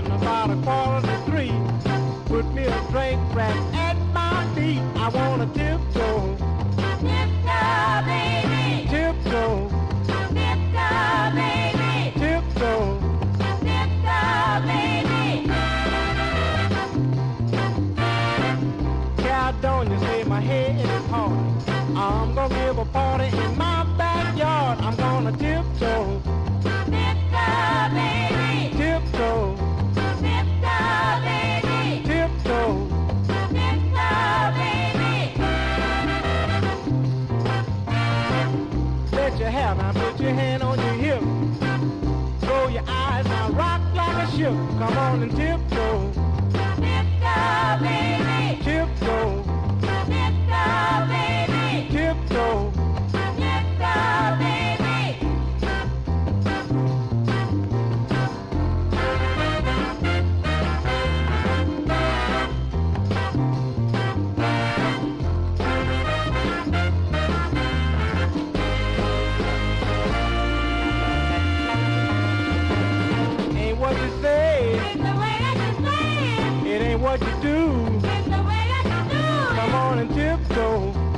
about 2:45. Put me a drink rack at my feet. I wanna tiptoe, Tiptoe, baby. tiptoe, Tiptoe, baby. tiptoe. Tiptoe, baby. Caledonia say my head is hard. I'm gonna give a party in my backyard. I'm gonna tiptoe, Tiptoe, baby. tiptoe, Tiptoe, baby. tiptoe. Tiptoe, baby. Let your hair now, put your hand on your hip. Roll your eyes now, rock like a ship. Come on and tiptoe, Tiptoe, baby. tiptoe, Tiptoe, baby. tiptoe. Tiptoe, baby. Ain't what you say, It's the way that you say it. it ain't what you do. It's the way that you do it. Come on and tiptoe,